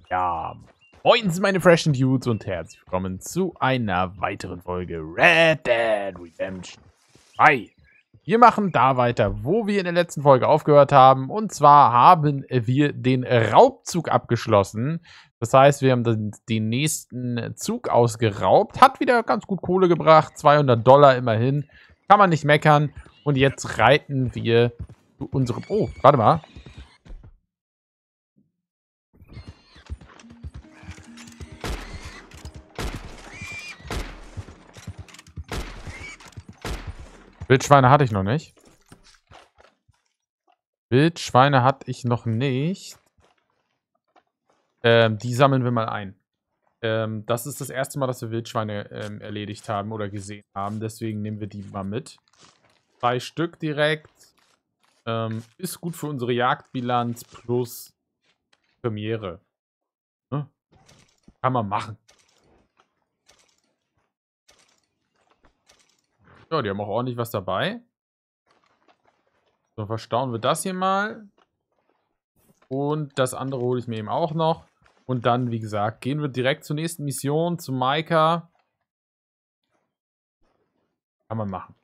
Ja, moin meine freshen Dudes und herzlich willkommen zu einer weiteren Folge Red Dead Redemption 2. Wir machen da weiter, wo wir in der letzten Folge aufgehört haben. Und zwar haben wir den Raubzug abgeschlossen. Das heißt, wir haben den nächsten Zug ausgeraubt. Hat wieder ganz gut Kohle gebracht. $200 immerhin. Kann man nicht meckern. Und jetzt reiten wir zu unserem... Oh, warte mal. Wildschweine hatte ich noch nicht. Die sammeln wir mal ein. Das ist das erste Mal, dass wir Wildschweine erledigt haben oder gesehen haben. Deswegen nehmen wir die mal mit. 2 Stück direkt. Ist gut für unsere Jagdbilanz plus Premiere. Ne? Kann man machen. Ja, die haben auch ordentlich was dabei. So, verstauen wir das hier mal. Und das andere hole ich mir eben auch noch. Und dann, wie gesagt, gehen wir direkt zur nächsten Mission, zu Micah. Kann man machen.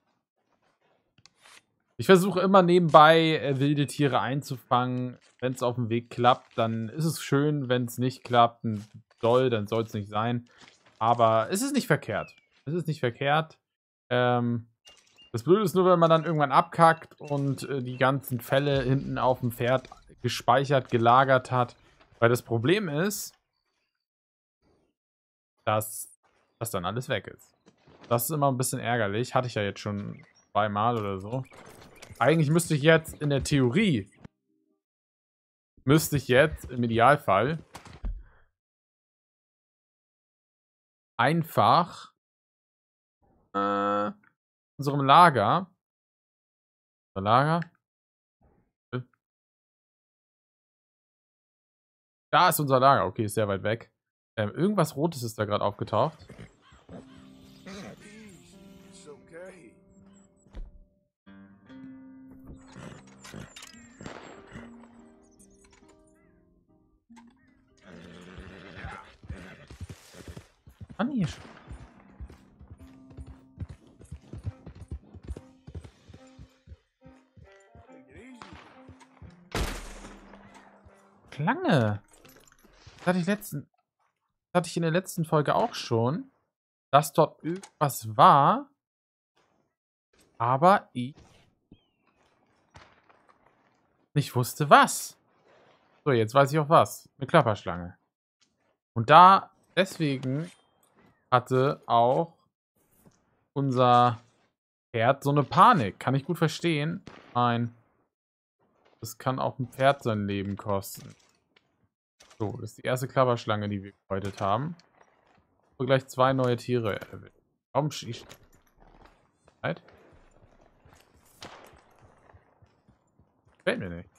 Ich versuche immer nebenbei wilde Tiere einzufangen. Wenn es auf dem Weg klappt, dann ist es schön. Wenn es nicht klappt, dann soll es nicht sein. Aber es ist nicht verkehrt. Es ist nicht verkehrt. Das Blöde ist nur, wenn man dann irgendwann abkackt und die ganzen Fälle hinten auf dem Pferd gespeichert, gelagert hat. Weil das Problem ist, dass das dann alles weg ist. Das ist immer ein bisschen ärgerlich. Hatte ich ja jetzt schon 2-mal oder so. Eigentlich müsste ich jetzt in der Theorie, im Idealfall, einfach unserem Lager. Da ist unser Lager. Okay, ist sehr weit weg. Irgendwas Rotes ist da gerade aufgetaucht. Ah, nee. Schlange. Das hatte ich in der letzten Folge auch schon, dass dort irgendwas war, aber ich nicht wusste, was. So, jetzt weiß ich auch was. Eine Klapperschlange. Und deswegen hatte auch unser Pferd so eine Panik. Kann ich gut verstehen. Nein. Das kann auch ein Pferd sein Leben kosten. So, das ist die erste Klapperschlange, die wir gehäutet haben. So, gleich 2 neue Tiere erwischt. Warum schießt? Gefällt mir nicht.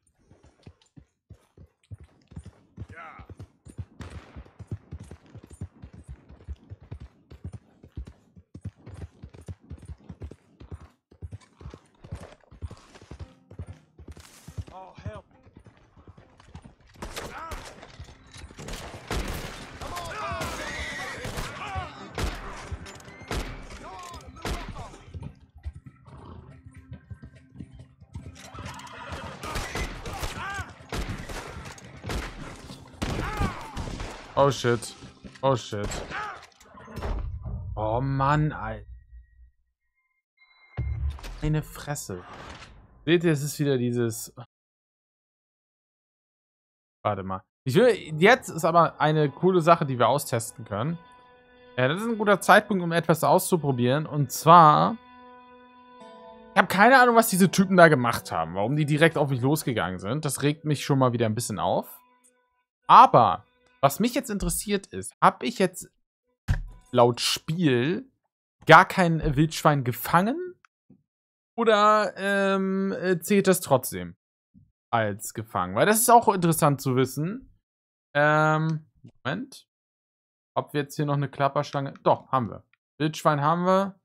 Oh shit. Oh shit. Oh Mann, Alter. Meine Fresse. Seht ihr, es ist wieder dieses... Warte mal. Jetzt ist aber eine coole Sache, die wir austesten können. Ja, das ist ein guter Zeitpunkt, um etwas auszuprobieren. Und zwar... Ich habe keine Ahnung, was diese Typen da gemacht haben. Warum die direkt auf mich losgegangen sind. Das regt mich schon mal wieder ein bisschen auf. Aber... Was mich jetzt interessiert ist, habe ich jetzt laut Spiel gar kein Wildschwein gefangen? Oder zählt das trotzdem als gefangen? Weil das ist auch interessant zu wissen. Moment. Ob wir jetzt hier noch eine Klapperschlange... Doch, haben wir. Wildschwein haben wir.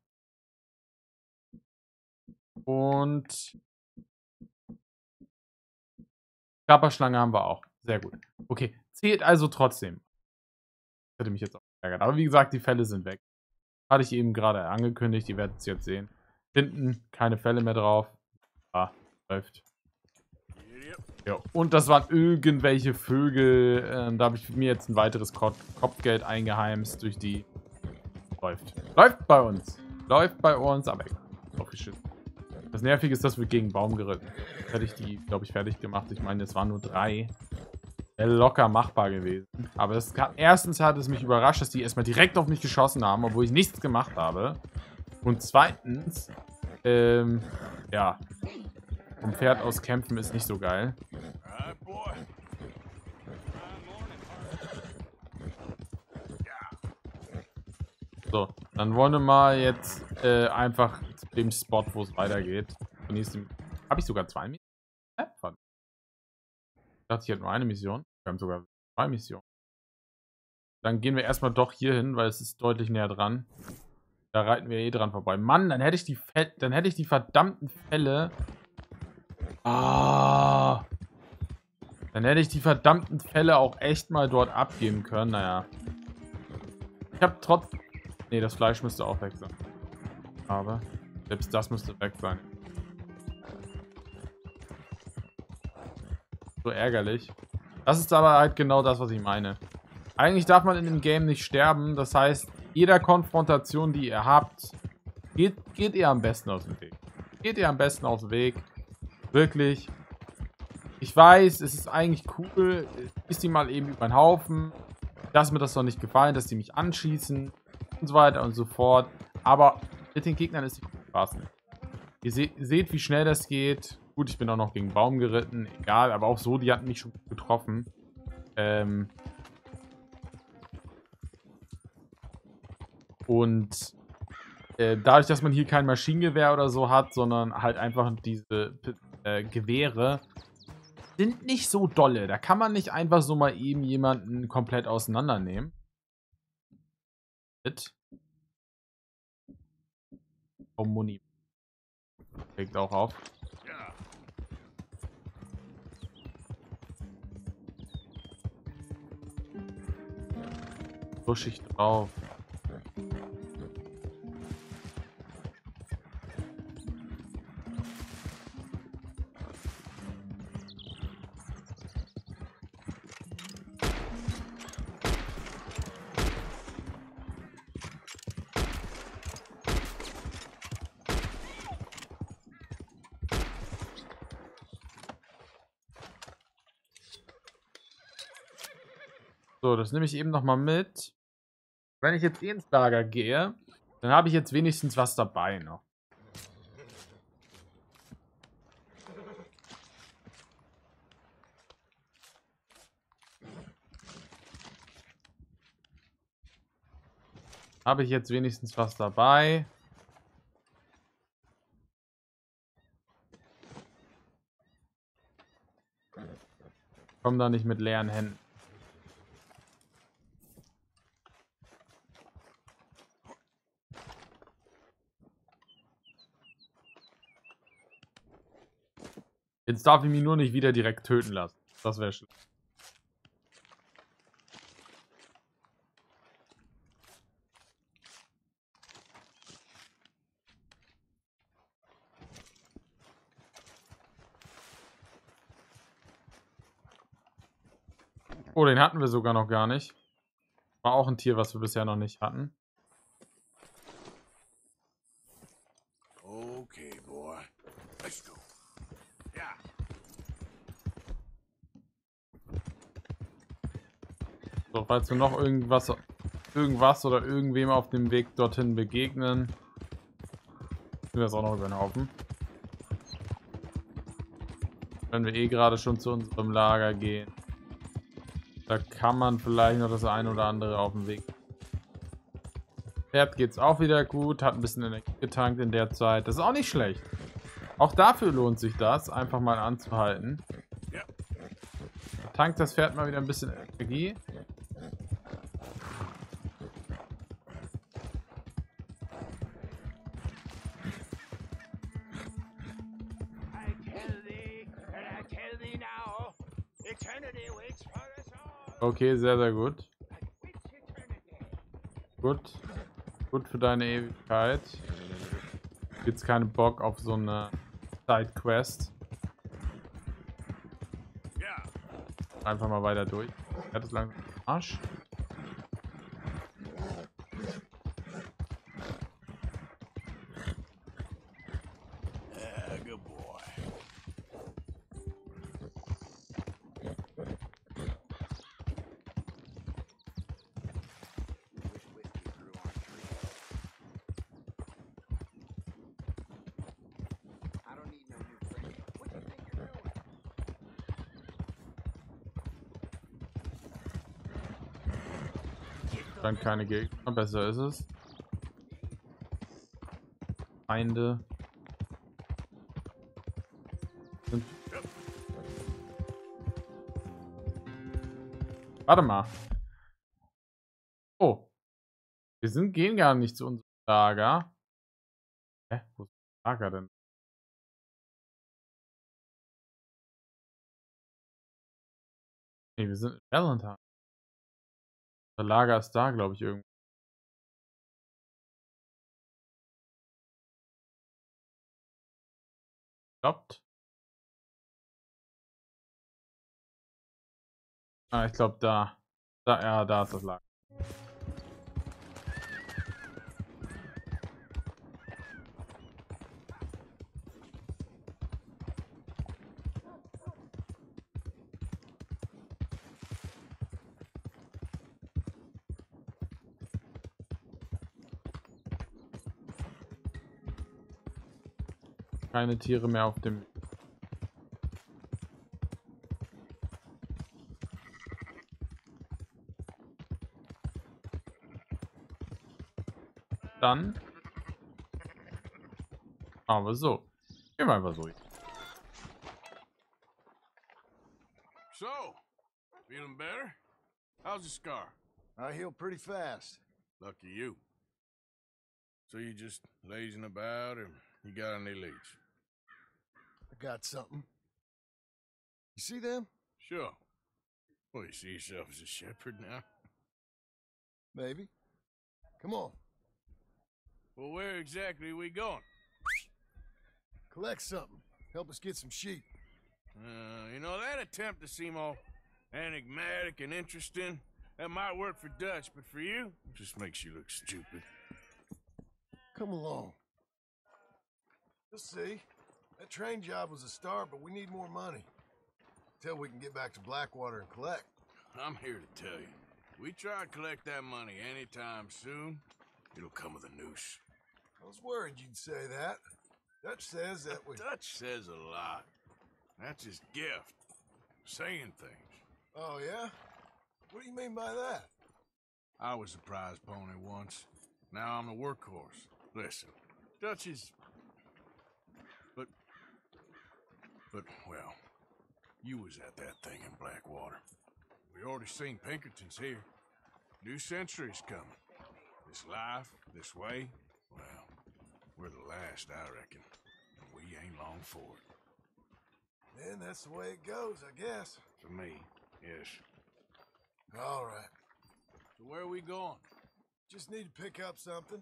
Und Klapperschlange haben wir auch. Sehr gut. Okay, zählt also trotzdem. Hätte mich jetzt auch geärgert. Aber wie gesagt, die Fälle sind weg. Hatte ich eben gerade angekündigt. Ihr werdet es jetzt sehen. Hinten keine Fälle mehr drauf. Ah, läuft. Ja, und das waren irgendwelche Vögel. Da habe ich mir jetzt ein weiteres Kopfgeld eingeheimst durch die. Läuft. Läuft bei uns. Läuft bei uns, aber egal. So viel Shit. Das Nervige ist, dass wir gegen Baum geritten. Hätte ich die, glaube ich, fertig gemacht. Ich meine, es waren nur 3. Wäre locker machbar gewesen. Aber erstens hat es mich überrascht, dass die erstmal direkt auf mich geschossen haben, obwohl ich nichts gemacht habe. Und zweitens, ja, vom Pferd aus kämpfen ist nicht so geil. So, dann wollen wir mal jetzt einfach zu dem Spot, wo es weitergeht. Habe ich sogar 2 Missionen? Ich dachte, ich hätte nur eine Mission. Wir haben sogar 2 Missionen. Dann gehen wir erstmal doch hier hin, weil es ist deutlich näher dran. Da reiten wir eh dran vorbei. Mann, dann hätte ich die verdammten Fälle. Ah. Dann hätte ich die verdammten Fälle auch echt mal dort abgeben können. Naja. Ich habe trotzdem. Nee, das Fleisch müsste auch weg sein. Aber selbst das müsste weg sein. So ärgerlich. Das ist aber halt genau das, was ich meine. Eigentlich darf man in dem Game nicht sterben. Das heißt, jeder Konfrontation, die ihr habt, geht ihr am besten aus dem Weg. Geht ihr am besten aus dem Weg. Wirklich. Ich weiß, es ist eigentlich cool. Ist die mal eben über den Haufen. Dass mir das noch nicht gefallen, dass die mich anschießen. Und so weiter und so fort. Aber mit den Gegnern ist die Spaß nicht. Ihr seht, wie schnell das geht. Gut, ich bin auch noch gegen Baum geritten. Egal, aber auch so, die hatten mich schon getroffen. Und dadurch, dass man hier kein Maschinengewehr oder so hat, sondern halt einfach diese Gewehre, sind nicht so dolle. Da kann man nicht einfach so mal eben jemanden komplett auseinandernehmen. Mit Muni. Legt auch auf. Push ich drauf. So, das nehme ich eben nochmal mit. Wenn ich jetzt ins Lager gehe, dann habe ich jetzt wenigstens was dabei noch. Habe ich jetzt wenigstens was dabei. Komm da nicht mit leeren Händen. Jetzt darf ich mich nur nicht wieder direkt töten lassen. Das wäre schlimm. Oh, den hatten wir sogar noch gar nicht. War auch ein Tier, was wir bisher noch nicht hatten. Okay, boy. Let's go. Ja. So, falls wir noch irgendwas oder irgendwem auf dem Weg dorthin begegnen, sind wir das auch noch über den Haufen. Wenn wir eh gerade schon zu unserem Lager gehen. Da kann man vielleicht noch das eine oder andere auf dem Weg. Pferd geht's auch wieder gut, hat ein bisschen Energie getankt in der Zeit. Das ist auch nicht schlecht. Auch dafür lohnt sich das, einfach mal anzuhalten. Da tankt das Pferd mal wieder ein bisschen Energie. I tell thee now, eternity waits Okay, sehr, sehr gut. Gut. Gut für deine Ewigkeit. Jetzt keinen Bock auf so eine Side-Quest. Ja. Einfach mal weiter durch. Er ist langsam am Arsch. Good boy. I don't need no new friend. What do you think you're doing? Dann keine Gegner. Besser ist es. Feinde. Sind. Warte mal. Oh. Gehen gar nicht zu unserem Lager. Hä? Wo ist das Lager denn? Nee, wir sind in Valentine. Das Lager ist da, glaube ich, irgendwo. Stoppt. Ah, ich glaube da. Ja, da ist das Lager. Keine Tiere mehr auf dem. Dann. Machen wir so. Gehen wir einfach so. So, feeling better? How's the scar? I heal pretty fast. Lucky you. So you just lazing about, or you got any leads? I got something. You see them? Sure. Well, you see yourself as a shepherd now? Maybe. Come on. Well, where exactly are we going? Collect something. Help us get some sheep. You know, that attempt to seem all enigmatic and interesting, that might work for Dutch, but for you, it just makes you look stupid. Come along. You'll see. That train job was a start, but we need more money. Till we can get back to Blackwater and collect. I'm here to tell you, we try to collect that money anytime soon, it'll come with a noose. I was worried you'd say that. Dutch says that we... Dutch says a lot. That's his gift. Saying things. Oh, yeah? What do you mean by that? I was a prize pony once. Now I'm a workhorse. Listen, Dutch is... But, well, you was at that thing in Blackwater. We already seen Pinkertons here. New century's coming. This life, this way, well, we're the last, I reckon. And we ain't long for it. Then that's the way it goes, I guess. For me, yes. All right. So where are we going? Just need to pick up something.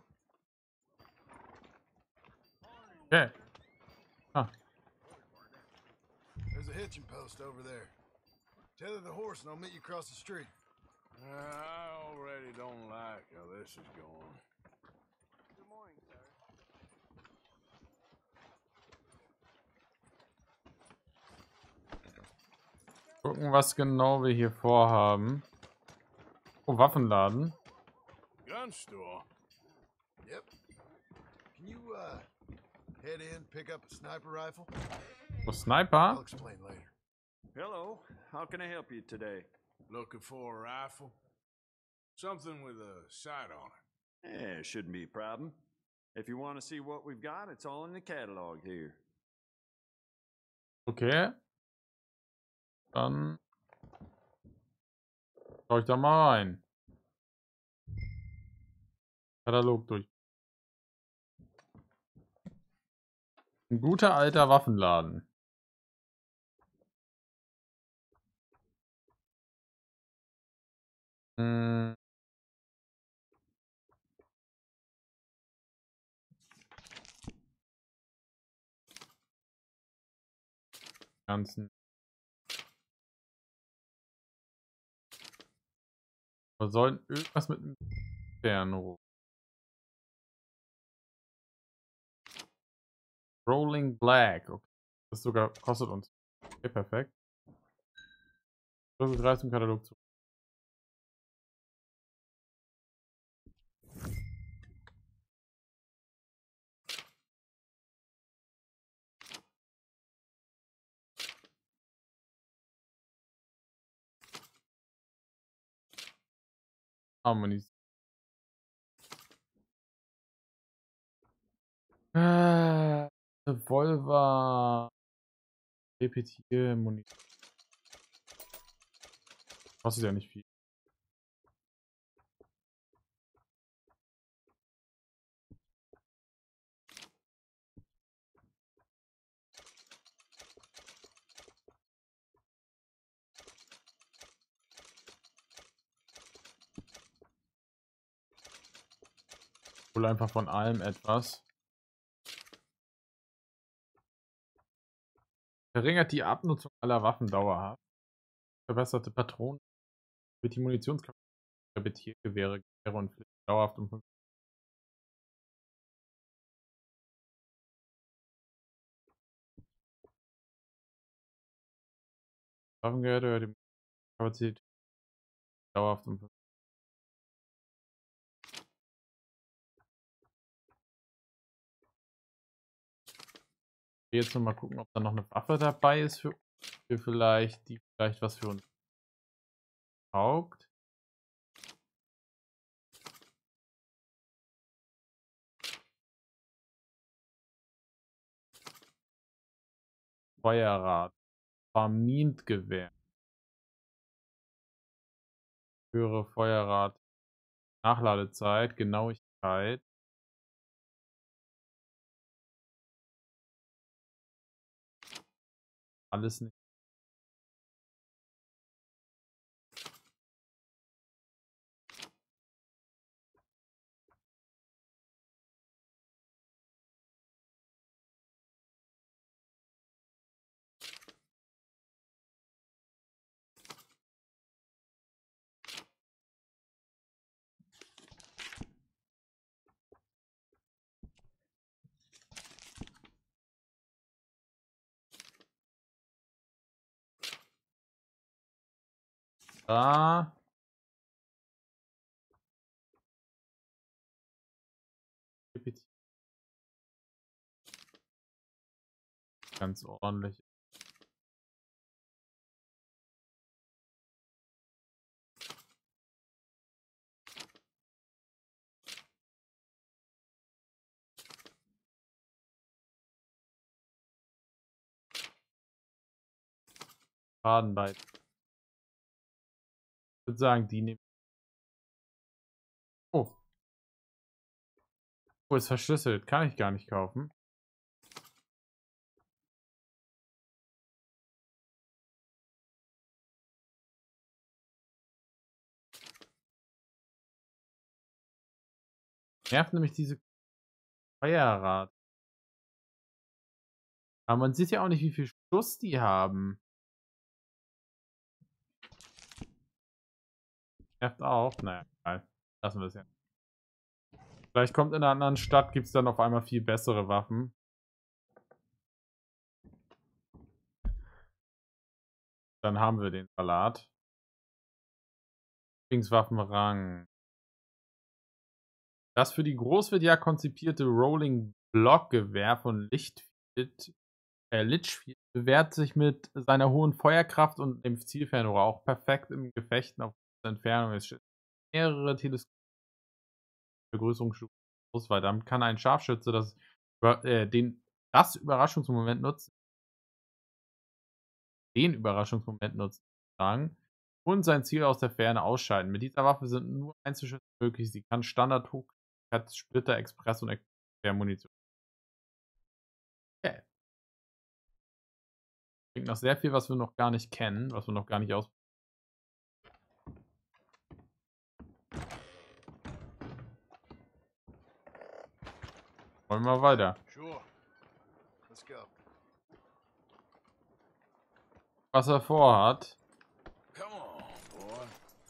Okay. Ah. There's a hitching post over there. Tether the horse and I'll meet you across the street. I already don't like how this is going. Good morning, sir. Gucken, was genau wir hier vorhaben. Oh, Waffenladen. Gun store? Yep. Can you, head in, pick up a sniper rifle? Oh, Sniper. I'll explain later. Hello, how can I help you today? Looking for a rifle? Something with a sight on it. Yeah, shouldn't be a problem. If you want to see what we've got, it's all in the catalog here. Okay. Dann schau ich da mal rein. Katalog durch. Ein guter alter Waffenladen. Hm. Ganzen. Wir sollen irgendwas mit dem Fernrohr. Rolling Black. Okay. Das sogar kostet uns. Okay, perfekt. Schlüssel 3 zum Katalog zu. Harmonies. Revolver. Repetier Munition. Kostet ja nicht viel. Wohl einfach von allem etwas. Verringert die Abnutzung aller Waffen dauerhaft. Verbesserte Patronen. Wird die Munitionskapazität der Repetiergewehre, Gewehre und Flinte dauerhaft um 5. Waffengehörte erhöht die Kapazität dauerhaft um 5. Jetzt noch mal gucken, ob da noch eine Waffe dabei ist für vielleicht, die vielleicht was für uns taugt. Feuerrad. Vermintgewehr. Höhere Feuerrad. Nachladezeit. Genauigkeit. Alles nicht. Da. Ganz ordentlich. Fadenbeit. Ich würde sagen, die nehmen. Oh. Oh, ist verschlüsselt. Kann ich gar nicht kaufen. Nervt nämlich diese Feuerrad. Aber man sieht ja auch nicht, wie viel Schuss die haben. Nervt auch. Naja, egal. Lassen wir es ja. Vielleicht kommt in einer anderen Stadt, gibt es dann auf einmal viel bessere Waffen. Dann haben wir den Salat. Lieblingswaffenrang. Das für die Großwildjagd konzipierte Rolling Block Gewehr von Litchfield bewährt sich mit seiner hohen Feuerkraft und dem Zielfernrohr auch perfekt im Gefechten auf Entfernung. Es steht mehrere Vergrößerungsstufen Auswahl. Damit kann ein Scharfschütze das Überraschungsmoment nutzen. Den Überraschungsmoment nutzen, sagen, und sein Ziel aus der Ferne ausschalten. Mit dieser Waffe sind nur Einzelschüsse möglich. Sie kann Standard, Splitter, Express und Munition. Okay. Klingt nach sehr viel, was wir noch gar nicht kennen, was wir noch gar nicht ausprobieren. Wollen wir mal weiter. Sure. Let's go. Was er vorhat. Come on, boy.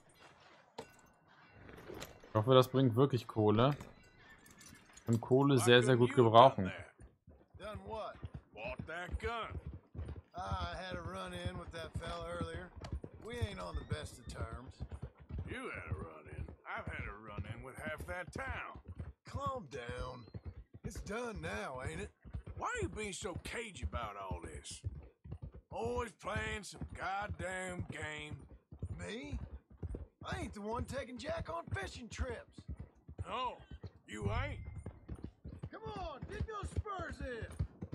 Ich hoffe, das bringt wirklich Kohle. Und Kohle sehr, sehr gut How come you gebrauchen. done that? Done what? Bought that gun. I had a run-in with that fella earlier. We ain't on the best of terms. You had a run-in. I've had a run-in with half that town. Calm down. It's done now, ain't it? Why you being so cagey about all this? Always playing some goddamn game. Me? I ain't the one taking Jack on fishing trips. No, you ain't. Come on, dig those spurs in.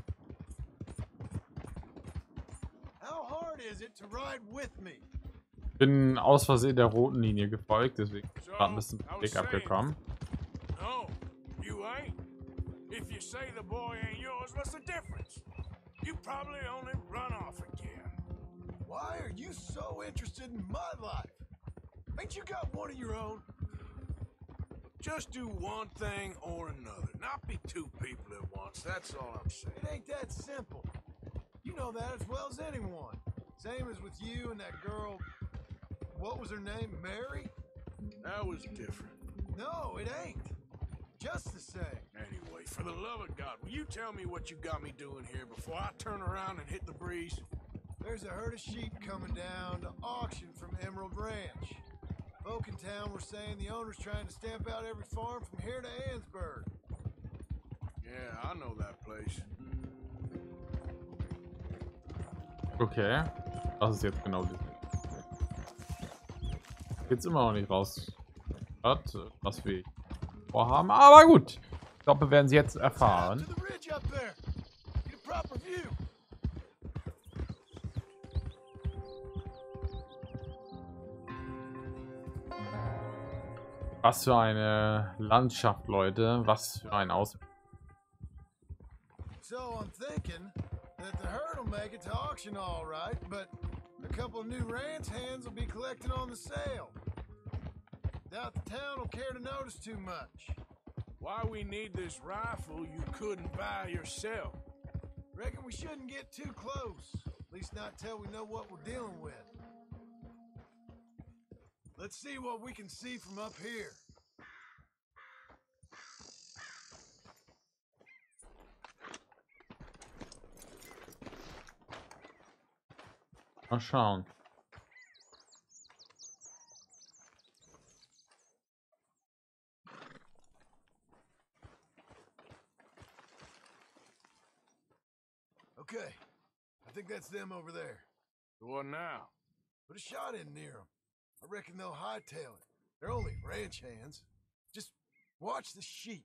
How hard is it to ride with me? Bin aus Versehen der roten Linie gefolgt, deswegen So, gerade ein bisschen I was dick saying, abgekommen. no, you ain't. If you say the boy ain't yours, what's the difference? You probably only run off again. Why are you so interested in my life? Ain't you got one of your own? Just do one thing or another. Not be two people at once. That's all I'm saying. It ain't that simple. You know that as well as anyone. Same as with you and that girl. What was her name? Mary? That was different. No, it ain't. Just the same. Anyway, for the love of God, will you tell me what you got me doing here before I turn around and hit the breeze? There's a herd of sheep coming down to auction from Emerald Ranch. Folk in town were saying the owner's trying to stamp out every farm from here to Ansburg. Yeah, I know that place. Okay. Das ist jetzt genau das. Geht's immer noch nicht raus. Was wir vorhaben. Aber gut. Ich glaube, wir werden sie jetzt erfahren. To the ridge up there. Get a proper view. Was für eine Landschaft, Leute. Was für ein Ausblick. So I'm thinking that the herd will make it to auction all right, but a couple of new ranch hands will be collecting on the sale. Doubt the town will care to notice too much. Why we need this rifle you couldn't buy yourself? Reckon we shouldn't get too close. At least not till we know what we're dealing with. Let's see what we can see from up here. Mal schauen. Okay, I think that's them over there. What now? Put a shot in near them. I reckon they'll hightail it. They're only ranch hands. Just watch the sheep.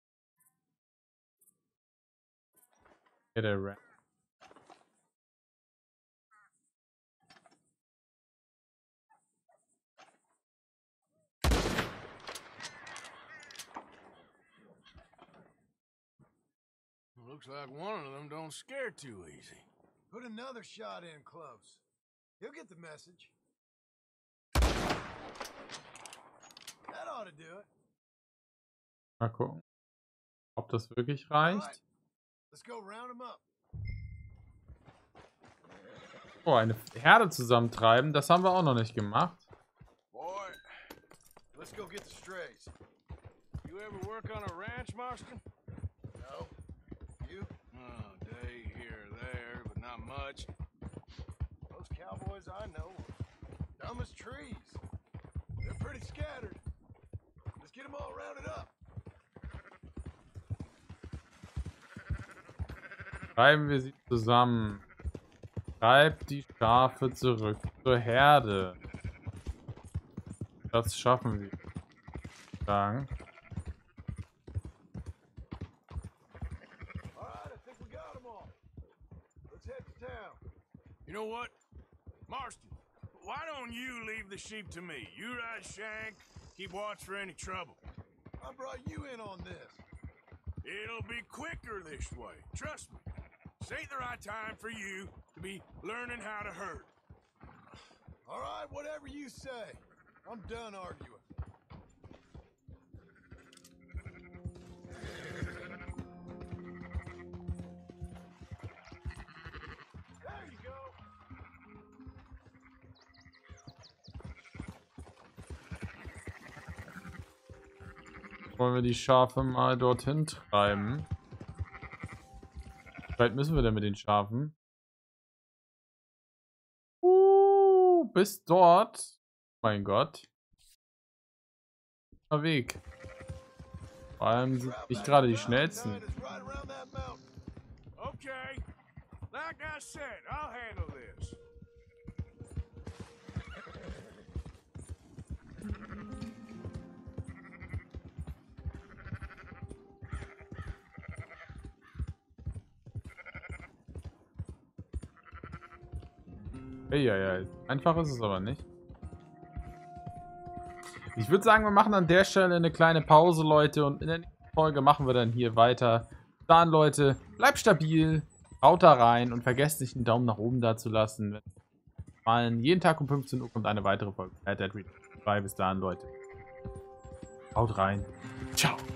Get a rat. Looks like one of them don't scare too easy. Put another shot in close. He'll get the message. That ought to do it. Mal gucken, ob das wirklich All reicht. right, let's go round them up. Oh, eine Herde zusammentreiben. Das haben wir auch noch nicht gemacht. Boy, Let's go get the strays. you ever work on a ranch, Marston? No? You? Oh, day here or there, but not much. Those cowboys I know are dumb as trees. They're pretty scattered. Let's get them all rounded up. Treiben wir sie zusammen. Treibt die Schafe zurück zur Herde. Das schaffen wir. Dank. All right, I think we got them all. Let's head to town. You know what? Marston, why don't you leave the sheep to me? You ride Shank, keep watch for any trouble. I brought you in on this. It'll be quicker this way. Trust me. This ain't the right time for you to be learning how to herd. All right, whatever you say. I'm done arguing. Wollen wir die Schafe mal dorthin treiben? Wie weit müssen wir denn mit den Schafen? Bis dort. Mein Gott. Weg. Vor allem sind nicht gerade die schnellsten. Okay. Like I said, I'll handle this. Ja. Einfach ist es aber nicht. Ich würde sagen, wir machen an der Stelle eine kleine Pause, Leute. Und in der nächsten Folge machen wir dann hier weiter. Dann, Leute, bleibt stabil, haut da rein und vergesst nicht, einen Daumen nach oben da zu lassen. Jeden Tag um 15 Uhr kommt eine weitere Folge. Bis dahin, Leute. Haut rein. Ciao.